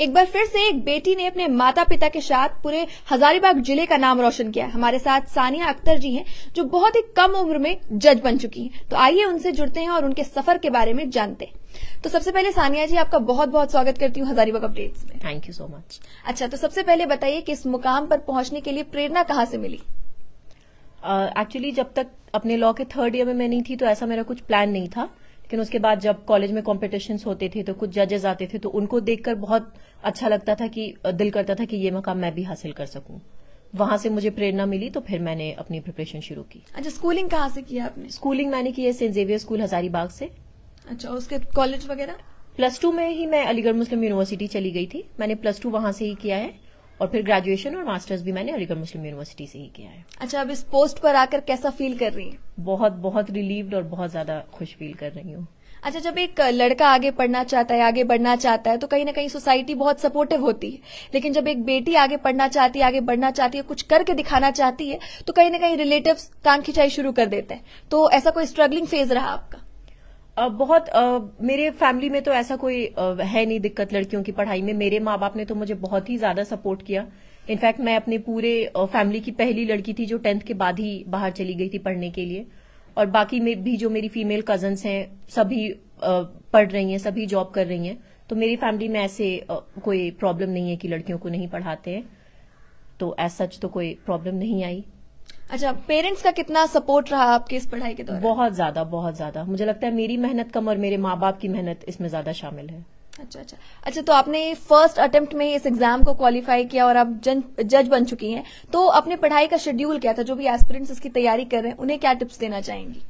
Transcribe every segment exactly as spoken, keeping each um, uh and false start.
एक बार फिर से एक बेटी ने अपने माता पिता के साथ पूरे हजारीबाग जिले का नाम रोशन किया। हमारे साथ सानिया अख्तर जी हैं, जो बहुत ही कम उम्र में जज बन चुकी हैं। तो आइए उनसे जुड़ते हैं और उनके सफर के बारे में जानते हैं। तो सबसे पहले सानिया जी, आपका बहुत बहुत स्वागत करती हूँ हजारीबाग अपडेट्स में। Thank you so much. अच्छा, तो सबसे पहले बताइए कि इस मुकाम पर पहुंचने के लिए प्रेरणा कहाँ से मिली? एक्चुअली uh, जब तक अपने लॉ के थर्ड ईयर में मैं नहीं थी तो ऐसा मेरा कुछ प्लान नहीं था, लेकिन उसके बाद जब कॉलेज में कॉम्पिटिशन्स होते थे तो कुछ जजेस आते थे तो उनको देखकर बहुत अच्छा लगता था कि दिल करता था कि ये मकाम मैं भी हासिल कर सकूं। वहां से मुझे प्रेरणा मिली तो फिर मैंने अपनी प्रिपरेशन शुरू की। अच्छा, स्कूलिंग कहाँ से किया आपने? स्कूलिंग मैंने की है सेंट जेवियर स्कूल हजारीबाग से। अच्छा, उसके कॉलेज वगैरह? प्लस टू में ही मैं अलीगढ़ मुस्लिम यूनिवर्सिटी चली गई थी। मैंने प्लस टू वहां से ही किया है और फिर ग्रेजुएशन और मास्टर्स भी मैंने अलीगढ़ मुस्लिम यूनिवर्सिटी से ही किया है। अच्छा, अब इस पोस्ट पर आकर कैसा फील कर रही हैं? बहुत बहुत रिलीव्ड और बहुत ज्यादा खुश फील कर रही हूँ। अच्छा, जब एक लड़का आगे पढ़ना चाहता है, आगे बढ़ना चाहता है, तो कहीं ना कहीं सोसाइटी बहुत सपोर्टिव होती है, लेकिन जब एक बेटी आगे पढ़ना चाहती है, आगे बढ़ना चाहती है, कुछ करके दिखाना चाहती है, तो कहीं ना कहीं रिलेटिव्स कान खिंचाई शुरू कर देते हैं। तो ऐसा कोई स्ट्रगलिंग फेज रहा आपका? Uh, बहुत uh, मेरे फैमिली में तो ऐसा कोई uh, है नहीं दिक्कत लड़कियों की पढ़ाई में। मेरे माँ बाप ने तो मुझे बहुत ही ज्यादा सपोर्ट किया। इनफैक्ट मैं अपने पूरे फैमिली uh, की पहली लड़की थी जो टेंथ के बाद ही बाहर चली गई थी पढ़ने के लिए। और बाकी में भी जो मेरी फीमेल कजन्स हैं सभी uh, पढ़ रही हैं, सभी जॉब कर रही हैं। तो मेरी फैमिली में ऐसे uh, कोई प्रॉब्लम नहीं है कि लड़कियों को नहीं पढ़ाते हैं, तो एज सच तो कोई प्रॉब्लम नहीं आई। अच्छा, पेरेंट्स का कितना सपोर्ट रहा आपकी इस पढ़ाई के दौरान? बहुत ज्यादा बहुत ज्यादा। मुझे लगता है मेरी मेहनत कम और मेरे माँ बाप की मेहनत इसमें ज्यादा शामिल है। अच्छा अच्छा अच्छा तो आपने फर्स्ट अटेम्प्ट में इस एग्जाम को क्वालिफाई किया और आप जज बन चुकी हैं। तो अपने पढ़ाई का शेड्यूल क्या था? जो भी एस्पिरेंट्स इसकी तैयारी कर रहे हैं उन्हें क्या टिप्स देना चाहेंगी?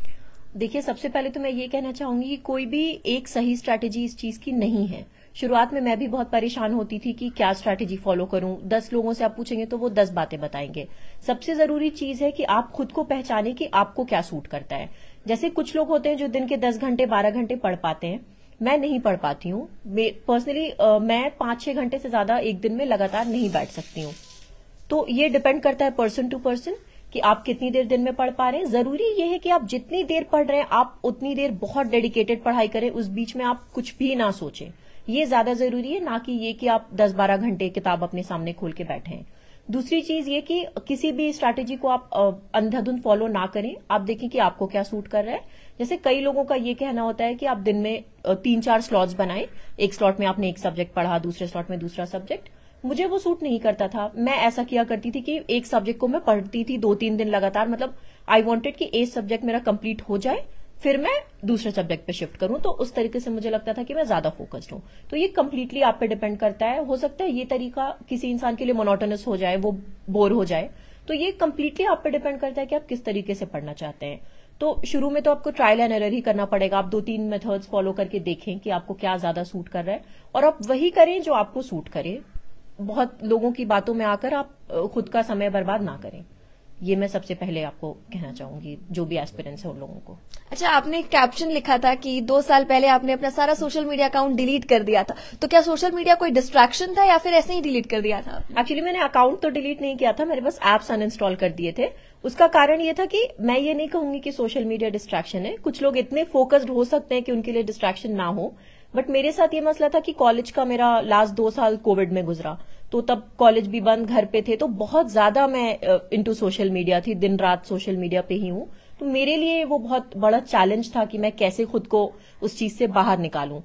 देखिए, सबसे पहले तो मैं ये कहना चाहूंगी कि कोई भी एक सही स्ट्रैटेजी इस चीज की नहीं है। शुरुआत में मैं भी बहुत परेशान होती थी कि क्या स्ट्रैटेजी फॉलो करूं। दस लोगों से आप पूछेंगे तो वो दस बातें बताएंगे। सबसे जरूरी चीज है कि आप खुद को पहचाने कि आपको क्या सूट करता है। जैसे कुछ लोग होते हैं जो दिन के दस घंटे बारह घंटे पढ़ पाते हैं, मैं नहीं पढ़ पाती हूँ। पर्सनली मैं पांच छह घंटे से ज्यादा एक दिन में लगातार नहीं बैठ सकती हूँ। तो ये डिपेंड करता है पर्सन टू पर्सन कि आप कितनी देर दिन में पढ़ पा रहे हैं। जरूरी ये है कि आप जितनी देर पढ़ रहे हैं आप उतनी देर बहुत डेडिकेटेड पढ़ाई करें, उस बीच में आप कुछ भी ना सोचें। ये ज्यादा जरूरी है, ना कि ये कि आप दस बारह घंटे किताब अपने सामने खोल के बैठे हैं। दूसरी चीज ये कि किसी भी स्ट्रैटेजी को आप अंधाधुंध फॉलो ना करें। आप देखें कि आपको क्या सूट कर रहा है। जैसे कई लोगों का ये कहना होता है कि आप दिन में तीन चार स्लॉट्स बनाएं, एक स्लॉट में आपने एक सब्जेक्ट पढ़ा, दूसरे स्लॉट में दूसरा सब्जेक्ट। मुझे वो सूट नहीं करता था। मैं ऐसा किया करती थी कि एक सब्जेक्ट को मैं पढ़ती थी दो तीन दिन लगातार। मतलब आई वॉन्टेड कि एक सब्जेक्ट मेरा कंप्लीट हो जाए, फिर मैं दूसरे सब्जेक्ट पे शिफ्ट करूं। तो उस तरीके से मुझे लगता था कि मैं ज्यादा फोकस्ड हूं। तो ये कंप्लीटली आप पे डिपेंड करता है। हो सकता है ये तरीका किसी इंसान के लिए मोनोटोनस हो जाए, वो बोर हो जाए। तो ये कंप्लीटली आप पे डिपेंड करता है कि आप किस तरीके से पढ़ना चाहते हैं। तो शुरू में तो आपको ट्रायल एंड एरर ही करना पड़ेगा। आप दो तीन मेथड्स फॉलो करके देखें कि आपको क्या ज्यादा सूट कर रहा है और आप वही करें जो आपको सूट करे। बहुत लोगों की बातों में आकर आप खुद का समय बर्बाद ना करें। ये मैं सबसे पहले आपको कहना चाहूंगी, जो भी एस्पिरेंट्स है उन लोगों को। अच्छा, आपने एक कैप्शन लिखा था कि दो साल पहले आपने अपना सारा सोशल मीडिया अकाउंट डिलीट कर दिया था। तो क्या सोशल मीडिया कोई डिस्ट्रैक्शन था या फिर ऐसे ही डिलीट कर दिया था? एक्चुअली मैंने अकाउंट तो डिलीट नहीं किया था, मेरे बस एप्स अनइंस्टॉल कर दिए थे। उसका कारण ये था कि मैं ये नहीं कहूंगी कि सोशल मीडिया डिस्ट्रैक्शन है। कुछ लोग इतने फोकस्ड हो सकते हैं कि उनके लिए डिस्ट्रैक्शन ना हो, बट मेरे साथ ये मसला था कि कॉलेज का मेरा लास्ट दो साल कोविड में गुजरा। तो तब कॉलेज भी बंद, घर पे थे, तो बहुत ज्यादा मैं इनटू सोशल मीडिया थी। दिन रात सोशल मीडिया पे ही हूं। तो मेरे लिए वो बहुत बड़ा चैलेंज था कि मैं कैसे खुद को उस चीज से बाहर निकालूं।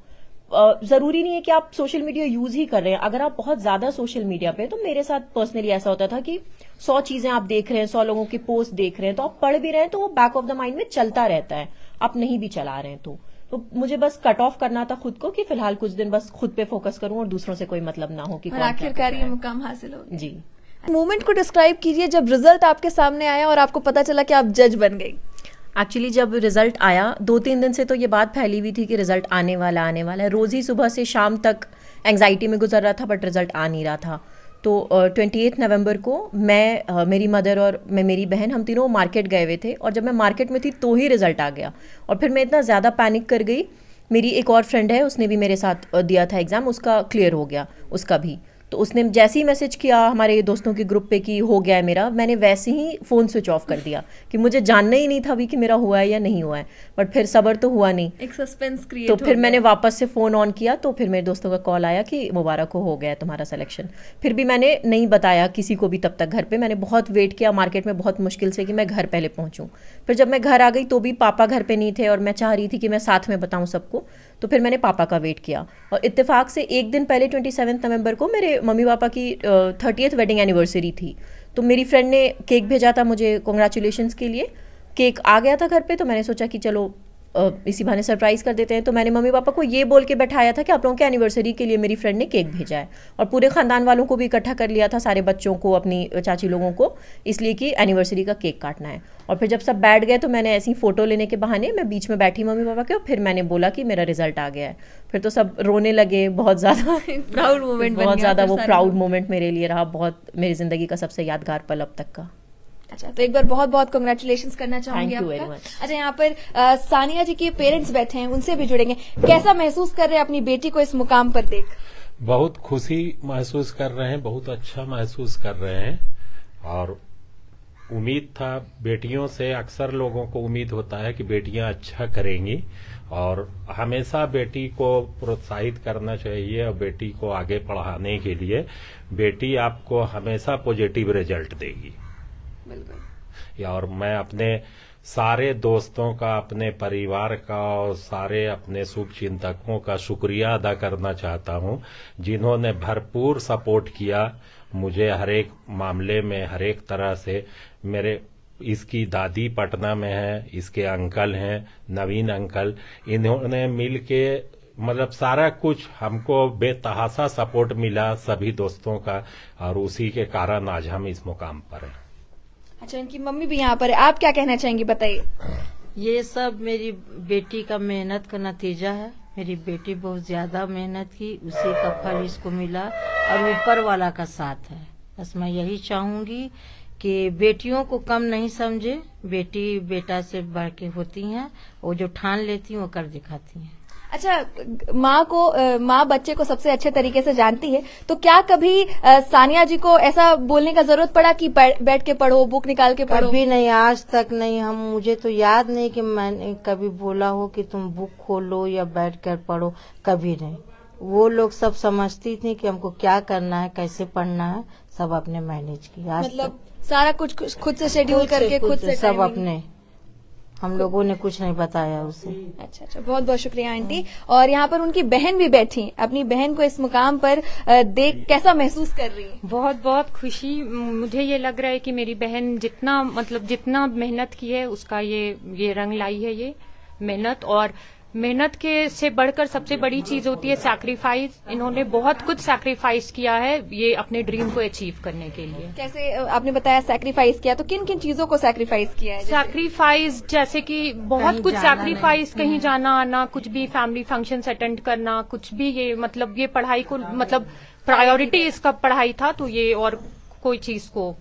जरूरी नहीं है कि आप सोशल मीडिया यूज ही कर रहे हैं। अगर आप बहुत ज्यादा सोशल मीडिया पे, तो मेरे साथ पर्सनली ऐसा होता था कि सौ चीजें आप देख रहे हैं, सौ लोगों के पोस्ट देख रहे हैं, तो आप पढ़ भी रहे हैं तो वो बैक ऑफ द माइंड में चलता रहता है। आप नहीं भी चला रहे हैं तो तो मुझे बस कट ऑफ करना था खुद को कि फिलहाल कुछ दिन बस खुद पे फोकस करूं और दूसरों से कोई मतलब ना हो कि आखिरकार ये मुकाम हासिल हो। जी, मोमेंट को डिस्क्राइब कीजिए जब रिजल्ट आपके सामने आया और आपको पता चला कि आप जज बन गई। एक्चुअली जब रिजल्ट आया, दो तीन दिन से तो ये बात फैली हुई थी कि रिजल्ट आने वाला आने वाला है। रोज ही सुबह से शाम तक एंग्जाइटी में गुजर रहा था, बट रिजल्ट आ नहीं रहा था। तो ट्वेंटी एथ नवंबर को मैं, uh, मेरी मदर और मैं मेरी बहन, हम तीनों मार्केट गए हुए थे। और जब मैं मार्केट में थी तो ही रिजल्ट आ गया और फिर मैं इतना ज़्यादा पैनिक कर गई। मेरी एक और फ्रेंड है, उसने भी मेरे साथ दिया था एग्ज़ाम, उसका क्लियर हो गया, उसका भी। तो उसने जैसे ही मैसेज किया हमारे दोस्तों के ग्रुप पे कि हो गया है मेरा, मैंने वैसे ही फ़ोन स्विच ऑफ कर दिया कि मुझे जानना ही नहीं था अभी कि मेरा हुआ है या नहीं हुआ है। बट फिर सब्र तो हुआ नहीं, एक सस्पेंस क्रिएट तो फिर मैंने वापस से फ़ोन ऑन किया तो फिर मेरे दोस्तों का कॉल आया कि मुबारक हो हो गया है तुम्हारा सिलेक्शन। फिर भी मैंने नहीं बताया किसी को भी तब तक घर पे, मैंने बहुत वेट किया मार्केट में बहुत मुश्किल से कि मैं घर पहले पहुंचूं। फिर जब मैं घर आ गई तो भी पापा घर पे नहीं थे और मैं चाह रही थी कि मैं साथ में बताऊं सबको, तो फिर मैंने पापा का वेट किया। और इत्तेफाक से एक दिन पहले ट्वेंटी सेवन्थ नवंबर को मेरे मम्मी पापा की थर्टियथ वेडिंग एनिवर्सरी थी, तो मेरी फ्रेंड ने केक भेजा था मुझे कॉन्ग्रेचुलेशंस के लिए। केक आ गया था घर पे, तो मैंने सोचा कि चलो इसी बहाने सरप्राइज़ कर देते हैं। तो मैंने मम्मी पापा को ये बोल के बैठाया था कि आप लोगों के एनिवर्सरी के लिए मेरी फ्रेंड ने केक भेजा है, और पूरे ख़ानदान वालों को भी इकट्ठा कर लिया था, सारे बच्चों को, अपनी चाची लोगों को, इसलिए कि एनिवर्सरी का केक काटना है। और फिर जब सब बैठ गए तो मैंने ऐसी फ़ोटो लेने के बहाने मैं बीच में बैठी मम्मी पापा के, और फिर मैंने बोला कि मेरा रिजल्ट आ गया है। फिर तो सब रोने लगे बहुत ज़्यादा। प्राउड मोमेंट, बहुत ज़्यादा वो प्राउड मोमेंट मेरे लिए रहा, बहुत मेरी ज़िंदगी का सबसे यादगार पल अब तक का। अच्छा, तो एक बार बहुत बहुत कांग्रेचुलेशंस करना चाहूंगी आपका। अच्छा, यहाँ पर आ, सानिया जी के पेरेंट्स बैठे हैं, उनसे भी जुड़ेंगे। कैसा महसूस कर रहे हैं अपनी बेटी को इस मुकाम पर देख? बहुत खुशी महसूस कर रहे हैं, बहुत अच्छा महसूस कर रहे हैं। और उम्मीद था, बेटियों से अक्सर लोगों को उम्मीद होता है कि बेटियां अच्छा करेंगी, और हमेशा बेटी को प्रोत्साहित करना चाहिए, और बेटी को आगे पढ़ाने के लिए बेटी आपको हमेशा पॉजिटिव रिजल्ट देगी। और मैं अपने सारे दोस्तों का, अपने परिवार का और सारे अपने शुभ चिंतकों का शुक्रिया अदा करना चाहता हूं, जिन्होंने भरपूर सपोर्ट किया मुझे हर एक मामले में, हर एक तरह से। मेरे इसकी दादी पटना में है, इसके अंकल हैं नवीन अंकल, इन्होंने मिलके मतलब सारा कुछ हमको बेतहासा सपोर्ट मिला सभी दोस्तों का, और उसी के कारण आज हम इस मुकाम पर हैं। अच्छा, इनकी मम्मी भी यहाँ पर है, आप क्या कहना चाहेंगी, बताइए। ये सब मेरी बेटी का मेहनत का नतीजा है। मेरी बेटी बहुत ज्यादा मेहनत की, उसी का फल इसको मिला, और ऊपर वाला का साथ है। बस मैं यही चाहूंगी कि बेटियों को कम नहीं समझे, बेटी बेटा से बढ़ के होती हैं, वो जो ठान लेती हैं वो कर दिखाती हैं। अच्छा, माँ को माँ बच्चे को सबसे अच्छे तरीके से जानती है, तो क्या कभी सानिया जी को ऐसा बोलने का जरूरत पड़ा कि बैठ के पढ़ो, बुक निकाल के पढ़ो? कभी नहीं, आज तक नहीं। हम मुझे तो याद नहीं कि मैंने कभी बोला हो कि तुम बुक खोलो या बैठ कर पढ़ो, कभी नहीं। वो लोग सब समझती थी कि हमको क्या करना है, कैसे पढ़ना है, सब अपने मैनेज किया। मतलब सारा कुछ खुद से शेड्यूल करके खुद से सब अपने, हम लोगों ने कुछ नहीं बताया उसे। अच्छा अच्छा, बहुत बहुत शुक्रिया आंटी। और यहाँ पर उनकी बहन भी बैठी, अपनी बहन को इस मुकाम पर देख कैसा महसूस कर रही है? बहुत बहुत खुशी। मुझे ये लग रहा है कि मेरी बहन जितना मतलब जितना मेहनत की है उसका ये ये रंग लाई है, ये मेहनत। और मेहनत के से बढ़कर सबसे बड़ी चीज होती है सैक्रिफाइस। इन्होंने बहुत कुछ सैक्रिफाइस किया है ये अपने ड्रीम को अचीव करने के लिए। कैसे आपने बताया सैक्रिफाइस किया, तो किन किन चीजों को सैक्रिफाइस किया है? सैक्रिफाइस जैसे कि बहुत कुछ सैक्रिफाइस, कहीं जाना आना, कुछ भी फैमिली फंक्शंस अटेंड करना, कुछ भी। ये मतलब ये पढ़ाई को मतलब प्रायोरिटी इसका पढ़ाई था, तो ये और कोई चीज को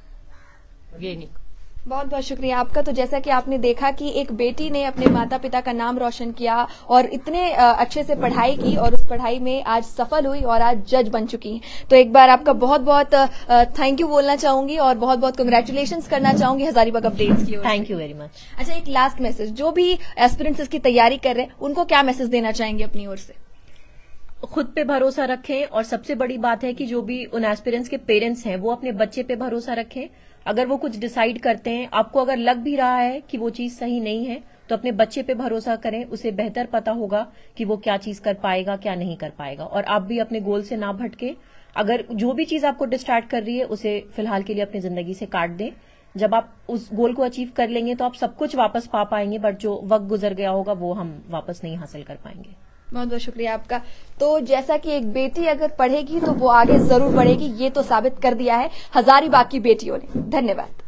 ये नहीं। बहुत बहुत शुक्रिया आपका। तो जैसा कि आपने देखा कि एक बेटी ने अपने माता पिता का नाम रोशन किया और इतने अच्छे से पढ़ाई की, और उस पढ़ाई में आज सफल हुई और आज जज बन चुकी हैं। तो एक बार आपका बहुत बहुत थैंक यू बोलना चाहूंगी और बहुत बहुत कंग्रेचुलेशंस करना चाहूंगी हजारीबाग अपडेट्स की ओर से। Thank you very much. अच्छा, एक लास्ट मैसेज, जो भी एस्पिरेंट्स इसकी तैयारी कर रहे हैं उनको क्या मैसेज देना चाहेंगे अपनी ओर से? खुद पे भरोसा रखें, और सबसे बड़ी बात है कि जो भी उन एस्पिरेंट्स के पेरेंट्स हैं वो अपने बच्चे पे भरोसा रखें। अगर वो कुछ डिसाइड करते हैं, आपको अगर लग भी रहा है कि वो चीज सही नहीं है, तो अपने बच्चे पे भरोसा करें। उसे बेहतर पता होगा कि वो क्या चीज कर पाएगा, क्या नहीं कर पाएगा। और आप भी अपने गोल से ना भटके। अगर जो भी चीज आपको डिस्ट्रैक्ट कर रही है उसे फिलहाल के लिए अपनी जिंदगी से काट दें। जब आप उस गोल को अचीव कर लेंगे तो आप सब कुछ वापस पा पाएंगे, बट जो वक्त गुजर गया होगा वो हम वापस नहीं हासिल कर पाएंगे। बहुत बहुत शुक्रिया आपका। तो जैसा कि एक बेटी अगर पढ़ेगी तो वो आगे जरूर बढ़ेगी, ये तो साबित कर दिया है हजारीबाग की बेटियों ने। धन्यवाद।